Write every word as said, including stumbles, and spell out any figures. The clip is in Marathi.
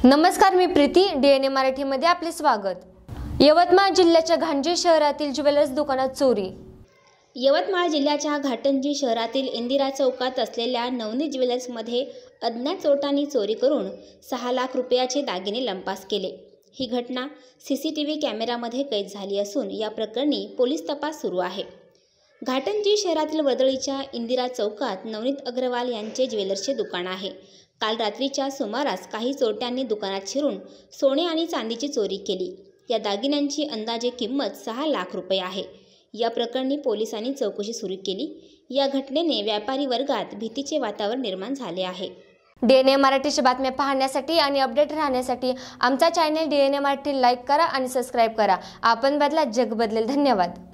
नमस्कार, मी प्रीती. डीएनए मराठीमध्ये आपले स्वागत. यवतमाळ जिल्ह्याच्या घाटंजी शहरातील ज्वेलर्स दुकानात चोरी. यवतमाळ जिल्ह्याच्या घाटंजी शहरातील इंदिरा चौकात असलेल्या नवनीत ज्वेलर्समध्ये अज्ञात चोरट्यांनी चोरी करून सहा लाख रुपयाचे दागिने लंपास केले. ही घटना सीसीटीव्ही कॅमेऱ्यामध्ये कैद झाली असून या प्रकरणी पोलीस तपास सुरू आहे. घाटंजी शहरातील वर्दळीच्या इंदिरा चौकात नवनीत अग्रवाल यांचे ज्वेलर्सचे दुकान आहे. काल रात्रीच्या सुमारास काही चोरट्यांनी दुकानात शिरून सोने आणि चांदीची चोरी केली. या दागिन्यांची अंदाजे किंमत सहा लाख रुपये आहे. या प्रकरणी पोलिसांनी चौकशी सुरू केली. या घटनेने व्यापारी वर्गात भीतीचे वातावरण निर्माण झाले आहे. डीएनए मराठीच्या बातम्या पाहण्यासाठी आणि अपडेट राहण्यासाठी आमचा चॅनल डीएनए मराठी लाईक करा आणि सबस्क्राईब करा. आपण बदला, जग बदलेल. धन्यवाद.